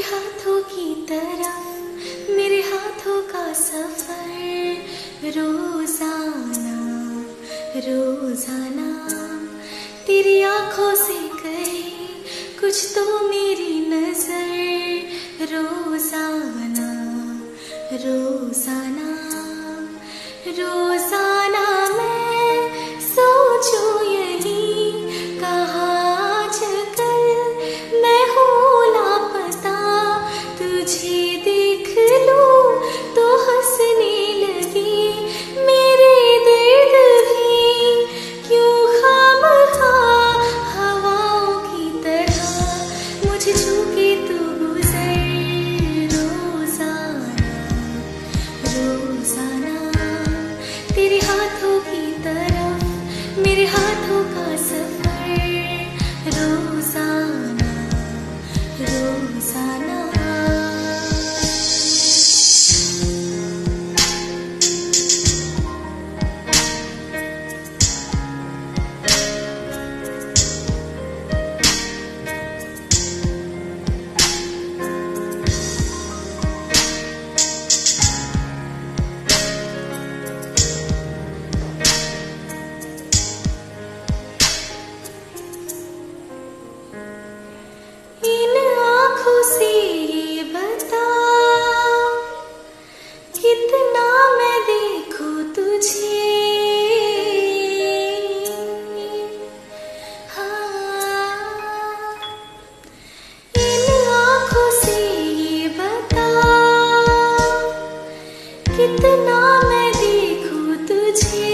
हाथों की तरफ मेरे हाथों का सफर, रोजाना रोजाना तेरी आंखों से कहे कुछ तो मेरी नजर, रोजाना रोजाना रोजाना मैं सोचूं यही कहाँ आजकल मैं हूँ लापता, तुझे देख लूं तो हंसने लगी मेरे दर्द भी क्यों खामखा हवाओं की तरह मुझे छू के तू गुजर, रोजाना रोजाना तेरे हाथों की तरफ मेरे हाथों का सफर, रोजाना रोजाना। इन आँखों से ये बता कितना मैं देखूं तुझे, हाँ इन आँखों से ये बता कितना मैं देखूं तुझे,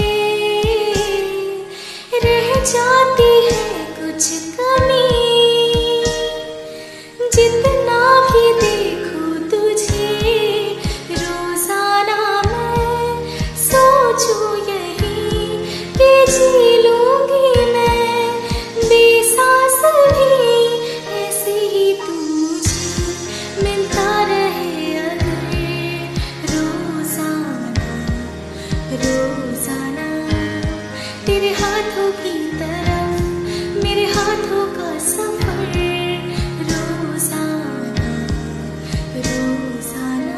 रह जाती है कुछ कमी जितना भी देखूं तुझे, रोजाना मैं सोचूं यही कि जी लूंगी मैं बेसास भी ऐसे ही तू मुझे मिलता रहे अगर, रोजाना रोजाना तेरे हाथों की तरफ मेरे हाथों का सफर, रोजाना रोजाना।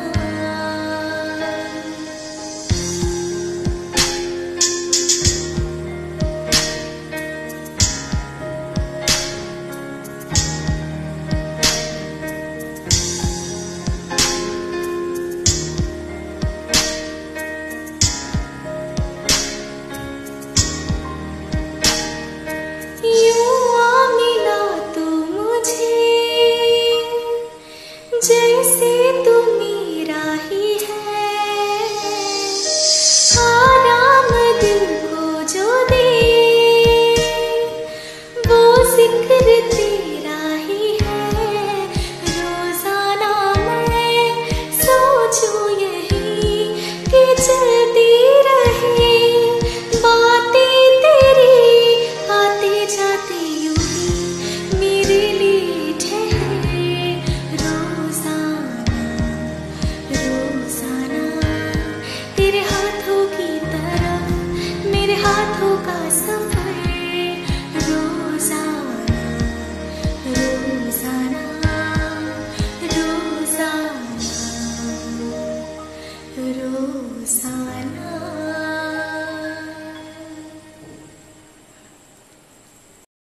यूं आ मिला तू मुझे जैसे तू मेरा ही है, आराम दिल को जो दे वो जिक्र तेरा ही है, रोजाना मैं सोचूं यही कि चलती रहे बातें तेरी आते जाते यूं ही मेरे लिए ठहरे, रोजाना रोजाना तेरे हाथों की तरफ मेरे हाथों का सफर, रोजाना रोजाना रोजाना रोजाना।